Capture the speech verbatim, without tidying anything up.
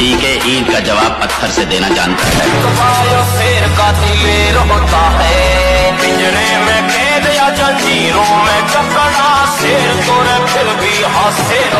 P के ईंट का जवाब पत्थर से देना जानता है। शेर का दिलेर होता है, पिंजरे में कैद या जंजीरों में जकड़ा शेर तो फिर भी हाथ से